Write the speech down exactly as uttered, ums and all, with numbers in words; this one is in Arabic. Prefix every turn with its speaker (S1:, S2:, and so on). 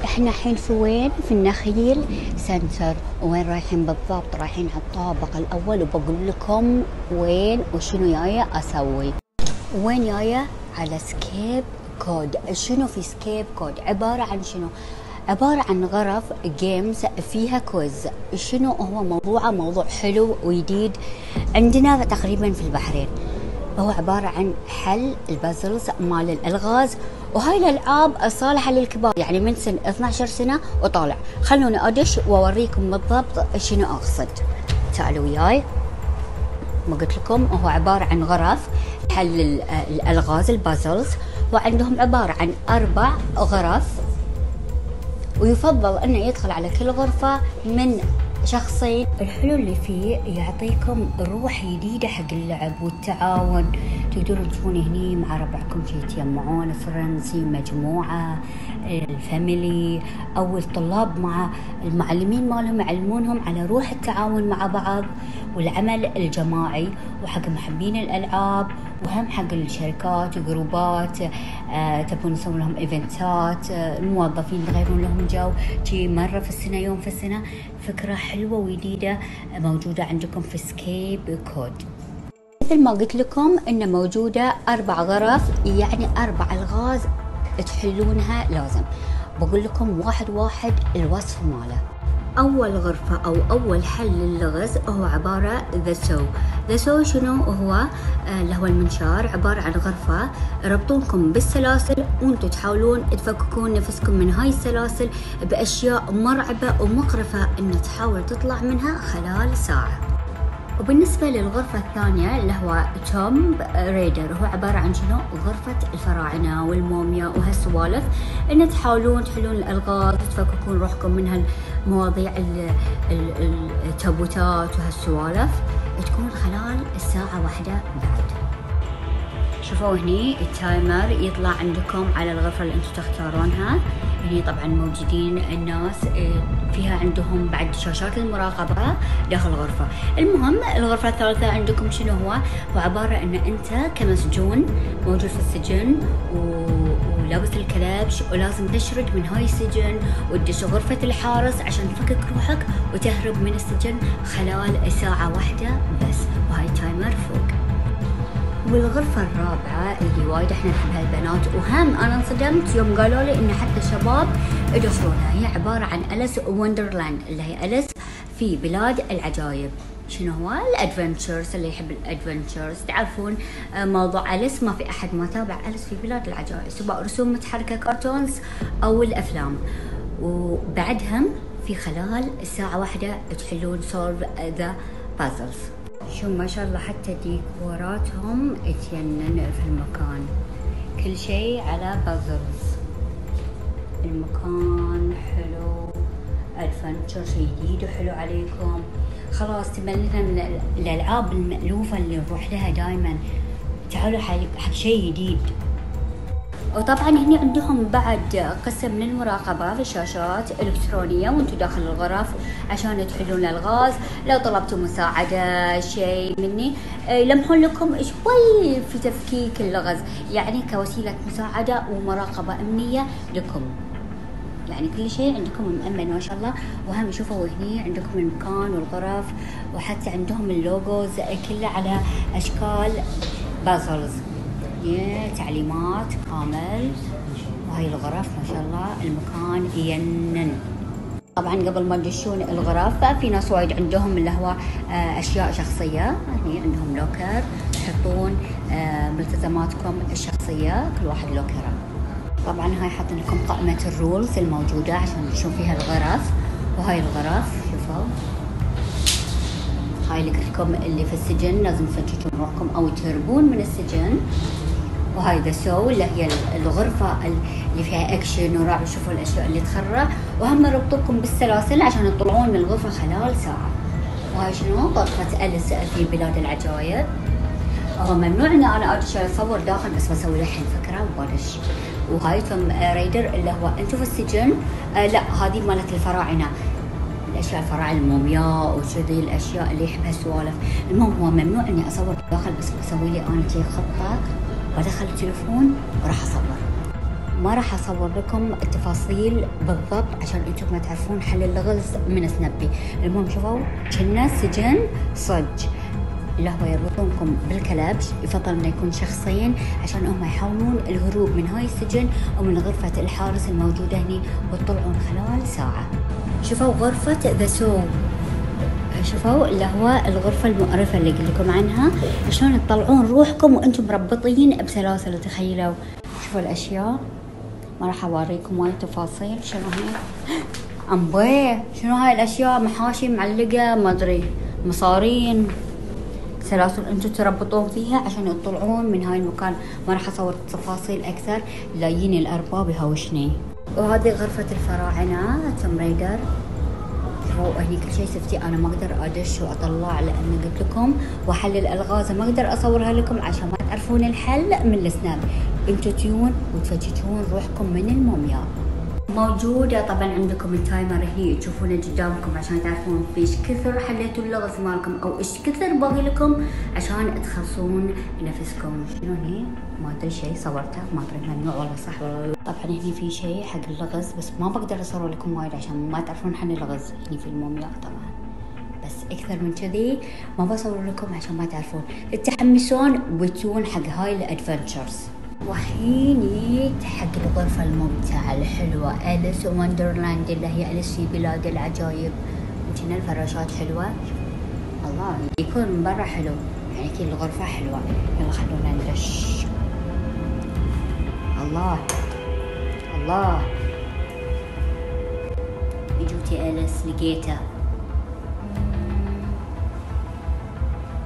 S1: احنا الحين في وين؟ في النخيل سنتر. وين رايحين بالضبط؟ رايحين على الطابق الاول، وبقول لكم وين وشنو جايه اسوي. وين جايه؟ على سكيب كود. شنو في سكيب كود؟ عباره عن شنو؟ عبارة عن غرف جيمز فيها كويز. شنو هو موضوعه؟ موضوع حلو وجديد عندنا تقريبا في البحرين. هو عبارة عن حل البازلز مال الألغاز، وهاي الألعاب صالحة للكبار، يعني من سن اثني عشر سنة وطالع. خلوني أدش وأوريكم بالضبط شنو أقصد. تعالوا وياي. ما قلت لكم هو عبارة عن غرف حل الألغاز البازلز، وعندهم عبارة عن أربع غرف، ويفضل انه يدخل على كل غرفة من شخصين. الحلو اللي فيه يعطيكم روح جديدة حق اللعب والتعاون. تقدروا تكون هني مع ربعكم شي تجمعون فرنسي مجموعة الفاميلي، او الطلاب مع المعلمين مالهم يعلمونهم على روح التعاون مع بعض والعمل الجماعي. وحق محبين الالعاب، وهم حق الشركات وجروبات آه تبون تسوون لهم ايفنتات، آه الموظفين تغيرون لهم جو شي مرة في السنة، يوم في السنة. فكرة حلوة وجديدة موجودة عندكم في سكيب كود. مثل ما قلت لكم انه موجودة اربع غرف، يعني اربع الغاز تحلونها لازم. بقول لكم واحد واحد الوصف ماله. اول غرفة او اول حل للغز هو عبارة ذا سو. ذا سو شنو هو؟ آه اللي هو المنشار. عبارة عن غرفة ربطونكم بالسلاسل، وانتم تحاولون تفككون نفسكم من هاي السلاسل باشياء مرعبة ومقرفة ان تحاول تطلع منها خلال ساعة. وبالنسبة للغرفة الثانية اللي هو توم ريدر، هو عبارة عن شنو؟ غرفة الفراعنة والموميا وهالسوالف، ان تحاولون تحلون الالغاز وتفككون روحكم من هالمواضيع التابوتات وهالسوالف. تكون خلال الساعة واحدة بعد. شوفوا هني التايمر يطلع عندكم على الغرفة اللي انتم تختارونها. هني طبعا موجودين الناس فيها، عندهم بعد شاشات المراقبة داخل الغرفة. المهم الغرفة الثالثة عندكم شنو هو؟ هو عبارة ان انت كمسجون موجود في السجن ولابس الكلبش، ولازم تشرد من هاي السجن وتدش غرفة الحارس عشان تفكك روحك وتهرب من السجن خلال ساعة واحدة بس. وهاي تايمر فوق. والغرفة الرابعة اللي وايد احنا نحبها البنات، وهم انا انصدمت يوم قالوا لي ان حتى الشباب يدخلونها. هي عبارة عن أليس وندرلاند، اللي هي أليس في بلاد العجائب. شنو هو؟ الادفنتشرز. اللي يحب الادفنتشرز تعرفون موضوع أليس، ما في احد ما تابع أليس في بلاد العجائب، سواء رسوم متحركة كرتونز او الافلام. وبعدهم في خلال الساعة واحدة تحلون سولف ذا بازلز. شو ما شاء الله حتى ديكوراتهم تجنن في المكان، كل شيء على بازلز. المكان حلو، الفرنتشر شيء جديد وحلو عليكم. خلاص تملنا من الالعاب المألوفة اللي نروح لها دائما. تعالوا حق شيء جديد. وطبعا هنا عندهم بعد قسم للمراقبة في شاشات إلكترونية وانتم داخل الغرف عشان تحلون الألغاز. لو طلبتوا مساعدة شيء مني يلمحون لكم شوي في تفكيك اللغز، يعني كوسيلة مساعدة ومراقبة أمنية لكم. يعني كل شيء عندكم مأمن ما شاء الله. وهم شوفوا هني عندكم المكان والغرف، وحتى عندهم اللوجوز كله على أشكال بازلز، تعليمات كامل. وهي الغرف ما شاء الله المكان ينن. طبعا قبل ما تدشون الغرف في ناس وايد عندهم اللي هو اشياء شخصيه. هني عندهم لوكر تحطون ملتزماتكم الشخصيه، كل واحد لوكره. طبعا هاي حاطين لكم قائمه الرولز الموجوده عشان تشوفون فيها الغرف. وهاي الغرف شوفوا، هاي اللي قلت لكم اللي في السجن لازم تفككون روحكم او تهربون من السجن. وهاي ذا سو اللي هي الغرفة اللي فيها اكشن ورعب. شوفوا الاشياء اللي تخرع، وهم ربطوكم بالسلاسل عشان تطلعون من الغرفة خلال ساعة. وهاي شنو؟ غرفة أليس في بلاد العجائب. هو ممنوع ان انا ادش اصور داخل، بس بسوي الحين فكرة وبدش. وهاي توم ريدر اللي هو انتم في السجن. آه لا هذه مالت الفراعنة، الاشياء الفراعنه المومياء وكذي الاشياء اللي يحبها السوالف. المهم هو ممنوع اني اصور داخل، بس بسوي لي انا شي خطه بدخل التليفون وراح اصور. ما راح اصور لكم التفاصيل بالضبط عشان انتم ما تعرفون حل اللغز من سنابي. المهم شوفوا كنا سجن صج، اللي هو يربطونكم بالكلبش، يفضل انه يكون شخصين عشان هم يحاولون الهروب من هاي السجن او من غرفة الحارس الموجودة هني وتطلعون خلال ساعة. شوفوا غرفة ذا سو، شوفوا اللي هو الغرفة المقرفة اللي قلت لكم عنها، شلون تطلعون روحكم وانتم مربطين بسلاسل. تخيلوا شوفوا الاشياء، ما راح اوريكم وايد تفاصيل. شنو هي امبي، شنو هاي الاشياء، محاشي معلقة، ما ادري مصارين، سلاسل انتم تربطون فيها عشان تطلعون من هاي المكان. ما راح اصور تفاصيل اكثر لايين الارباب يهوشني. وهذه غرفة الفراعنة توم رايدر. شوفوا هني كل شيء سفتي، انا ما اقدر ادش واطلع لان قلت لكم واحل الالغاز ما اقدر اصورها لكم عشان ما تعرفون الحل من السناب. انتوا تجون وتفتشون روحكم من المومياء. موجودة طبعا عندكم التايمر هي تشوفونه قدامكم عشان تعرفون ايش كثر حليتوا اللغز مالكم او ايش كثر باقي لكم عشان تخلصون نفسكم. شنو هني؟ ما ادري شيء صورته، ما ادري ممنوع والله صح والله. طبعا هني في شيء حق اللغز بس ما بقدر اصور لكم وايد عشان ما تعرفون حل اللغز. هني في المومياء طبعا، بس اكثر من كذي ما بصور لكم عشان ما تعرفون تتحمسون وتجون حق هاي الادفنتشرز. وحين جيت حق الغرفة الممتعة الحلوة، أليس وندرلاند اللي هي أليس في بلاد العجائب. يمكن الفراشات حلوة، الله يكون من برا حلو، يعني كل الغرفة حلوة. يلا خلونا ندش. الله الله، جوتي أليس لقيته.